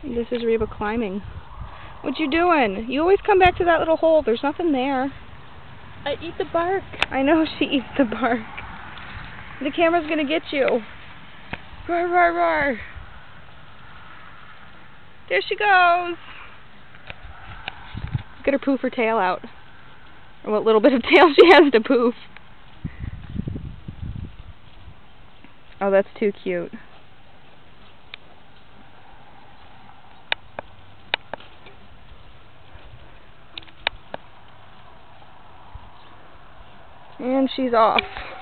This is Reba climbing. What you doing? You always come back to that little hole. There's nothing there. I eat the bark. I know she eats the bark. The camera's gonna get you. Roar, roar, roar. There she goes. Look at her poof her tail out. Or what little bit of tail she has to poof. Oh, that's too cute. And she's off.